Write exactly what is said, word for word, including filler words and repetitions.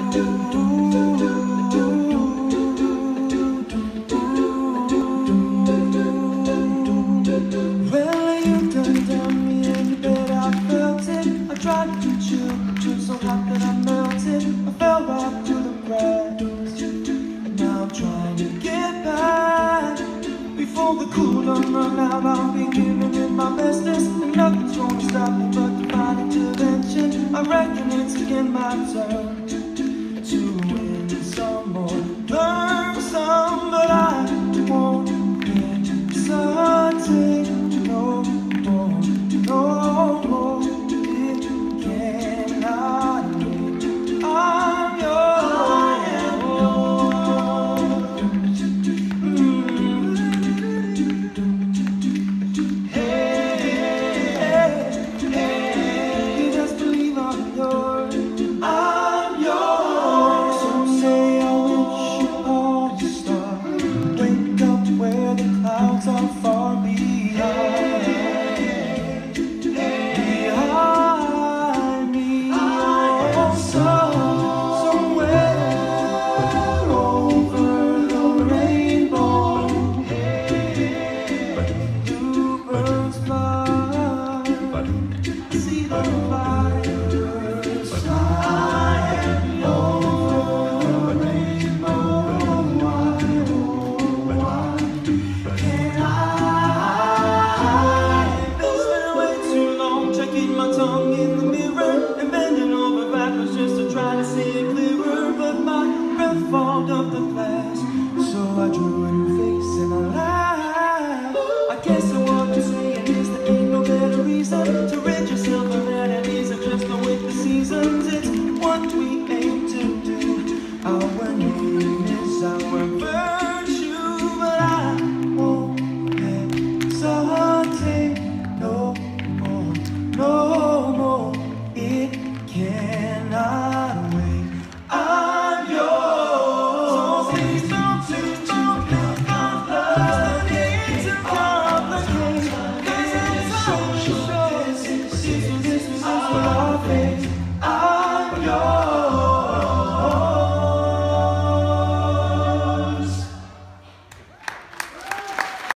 I'll be giving it my bestest, and nothing's gonna stop me but divine intervention. I reckon it's again my turn to win some more, learn some, but I won't hesitate no more, no more. It cannot wait. I'm yours. I am yours. Mm. Of the past, so I drew a new face and I laughed. I guess what you're saying is there ain't no better reason to rid yourself of enemies and just go with the seasons. It's what we aim to do. Our name is our virtue, but I won't hesitate no more, no more. It cannot wait. I'm yours. Please